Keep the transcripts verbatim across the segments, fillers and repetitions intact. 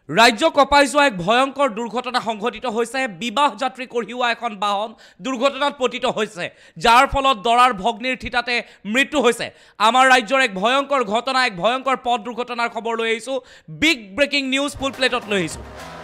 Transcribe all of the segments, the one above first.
ৰাজ্য কঁপাই যোৱা এক ভয়ংকৰ দুৰ্ঘটনা সংঘটিত হৈছে। বিবাহ যাত্ৰী কঢ়িওৱা এখন বাহন দুৰ্ঘটনাত পতিত হৈছে, যাৰ ফলত দৰাৰ ভগ্নীৰ থিতাতে মৃত্যু হৈছে। আমাৰ ৰাজ্যৰ এক ভয়ংকৰ ঘটনা, এক ভয়ংকৰ পথ দুৰ্ঘটনাৰ খবৰ লৈ আহিছোঁ। বিগ ব্ৰেকিং নিউজ ফুল প্লেটত লৈ আহিছোঁ।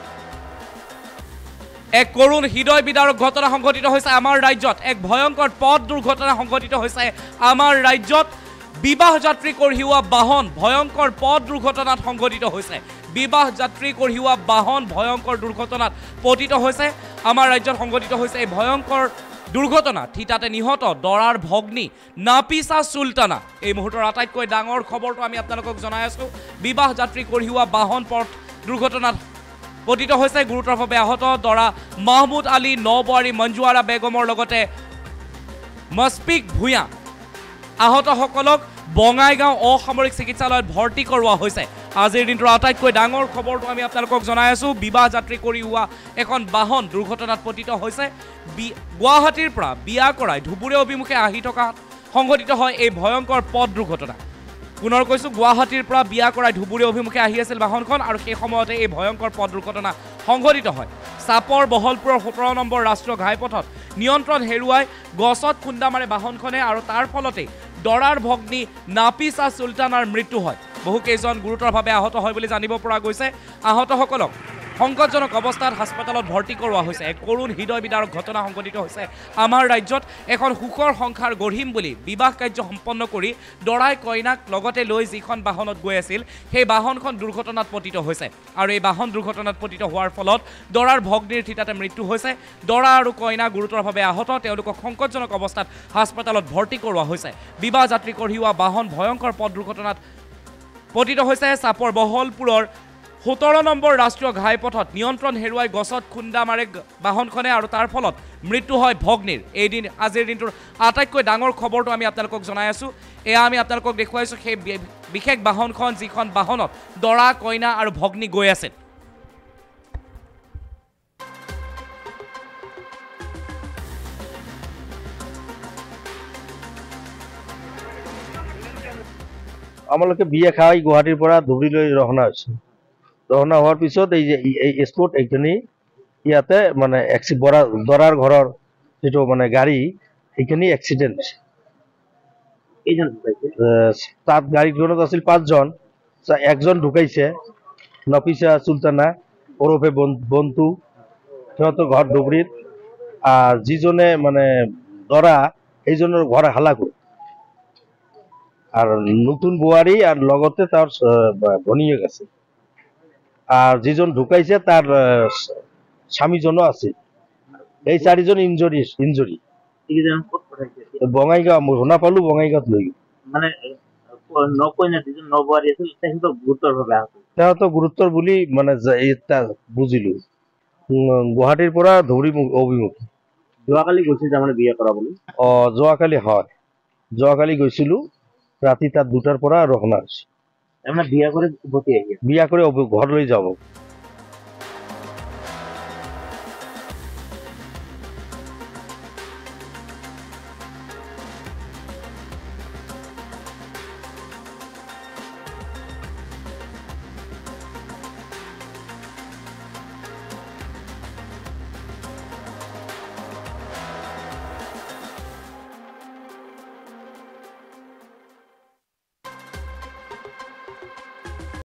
এক কৰুণ হৃদয় বিদাৰক ঘটনা সংঘটিত হৈছে আমাৰ ৰাজ্যত। এক ভয়ংকৰ পথ দুৰ্ঘটনা সংঘটিত হৈছে আমাৰ ৰাজ্যত। বিবাহ যাত্ৰী কঢ়িওৱা বাহন ভয়ংকৰ পথ দুৰ্ঘটনাত সংঘটিত হৈছে। বিবাহ যাত্ৰী কঢ়িওৱা বাহন ভয়ংকৰ দুৰ্ঘটনাত পতিত হৈছে। আমাৰ ৰাজ্যত সংঘটিত হৈছে এই ভয়ংকৰ দুৰ্ঘটনা। থিতাতে নিহত দৰাৰ ভগ্নী নাফিছা চুলতানা। এই মুহূৰ্তৰ আটাইতকৈ ডাঙৰ খবৰটো আমি আপোনালোকক জনাই আছোঁ। বিবাহ যাত্ৰী কঢ়িওৱা বাহন পথ দুৰ্ঘটনাত পতিত হৈছে। গুৰুতৰভাৱে আহত দৰা মাহমুদ আলী, ন বোৱাৰী মঞ্জুৱাৰা বেগমৰ লগতে মস্পিক ভূঞা। আহতসকলক বঙাইগাঁও অসামৰিক চিকিৎসালয়ত ভৰ্তি কৰোৱা হৈছে। আজিৰ দিনটোৰ আটাইতকৈ ডাঙৰ খবৰটো আমি আপোনালোকক জনাই আছোঁ। বিবাহ যাত্ৰী কঢ়িওৱা এখন বাহন দুৰ্ঘটনাত পতিত হৈছে। গুৱাহাটীৰ পৰা বিয়া কৰাই ধুবুৰী অভিমুখে আহি থকা সংঘটিত হয় এই ভয়ংকৰ পথ দুৰ্ঘটনা। পুনৰ কৈছোঁ, গুৱাহাটীৰ পৰা বিয়া কৰাই ধুবুৰী অভিমুখে আহি আছিল বাহনখন, আৰু সেই সময়তে এই ভয়ংকৰ পথ দুৰ্ঘটনা সংঘটিত হয়। চাপৰ বহলপুৰৰ সোতৰ নম্বৰ ৰাষ্ট্ৰীয় ঘাইপথত নিয়ন্ত্ৰণ হেৰুৱাই গছত খুন্দা মাৰে বাহনখনে, আৰু তাৰ ফলতেই দৰাৰ ভগ্নী নাফিছা চুলতানাৰ মৃত্যু হয়। বহুকেইজন গুৰুতৰভাৱে আহত হয় বুলি জানিব পৰা গৈছে। আহতসকলক সংকটজনক অৱস্থাত হাস্পতালত ভৰ্তি কৰোৱা হৈছে। এক কৰুণ হৃদয় বিদাৰক ঘটনা সংঘটিত হৈছে আমাৰ ৰাজ্যত। এখন সুখৰ সংসাৰ গঢ়িম বুলি বিবাহ কাৰ্য সম্পন্ন কৰি দৰাই কইনাক লগতে লৈ যিখন বাহনত গৈ আছিল, সেই বাহনখন দুৰ্ঘটনাত পতিত হৈছে, আৰু এই বাহন দুৰ্ঘটনাত পতিত হোৱাৰ ফলত দৰাৰ ভগ্নীৰ থিতাতে মৃত্যু হৈছে। দৰা আৰু কইনা গুৰুতৰভাৱে আহত, তেওঁলোকক সংকটজনক অৱস্থাত হাস্পতালত ভৰ্তি কৰোৱা হৈছে। বিবাহ যাত্ৰী কঢ়িওৱা বাহন ভয়ংকৰ পথ দুৰ্ঘটনাত পতিত হৈছে। চাপৰ বহলপুৰৰ সোতৰ নম্বৰ ৰাষ্ট্ৰীয় ঘাইপথত নিয়ন্ত্ৰণ হেৰুৱাই গছত খুন্দা মাৰে বাহনখনে, আৰু তাৰ ফলত মৃত্যু হয় ভগ্নীৰ। এই দিন আজিৰ দিনটোৰ আটাইতকৈ ডাঙৰ খবৰটো আমি আপোনালোকক জনাই আছোঁ। এয়া আমি আপোনালোকক দেখুৱাইছোঁ সেই বিশেষ বাহনখন, যিখন বাহনত দৰা কইনা আৰু ভগ্নী গৈ আছিল। আমালোকে বিয়া খাই গুৱাহাটীৰ পৰা ধুবুৰীলৈ ৰওনা হৈছোঁ। ৰওনা হোৱাৰ পিছত এই যে এই স্পট এইখিনি ইয়াতে মানে দৰাৰ ঘৰৰ যিটো মানে গাড়ী, সেইখিনি এক্সিডেণ্ট হৈছে। তাত গাড়ীখনত আছিল পাঁচজন, একজন ঢুকাইছে, নাফিছা চুলতানা ওৰফে বন্তু, সিহঁতৰ ঘৰ ধুবুৰীত। আর যিজনে মানে দৰা, সেইজনৰ ঘৰ হালাকুৰ। আর নতুন বোৱাৰী আর লগতে তার ভনীয়েক আছে। আর যিজন ঢুকাইছে তার স্বামীজনও আছে। এই চাৰিজন ইঞ্জুৰি ইঞ্জুৰি বঙাইগাঁও, মই শুনা পালো বঙাইগাঁৱত লৈ গ'ল। মানে নবোৱাৰী আছিল, তেখেতক গুৰুতৰভাৱে আহত। তেখেতক গুৰুতৰ বুলি মানে বুজিলো। গুৱাহাটীৰ পৰা ধুবুৰী অভিমুখী যোৱাকালি গৈছিল তাৰমানে বিয়া কৰাবলৈ। অ যোৱাকালি হয়, যোৱাকালি গৈছিলো। ৰাতি তাত দুটাৰ পৰা ৰওনা হৈছে। বিয়া কৰি উভতি আহি বিয়া কৰি ঘৰলৈ যাব।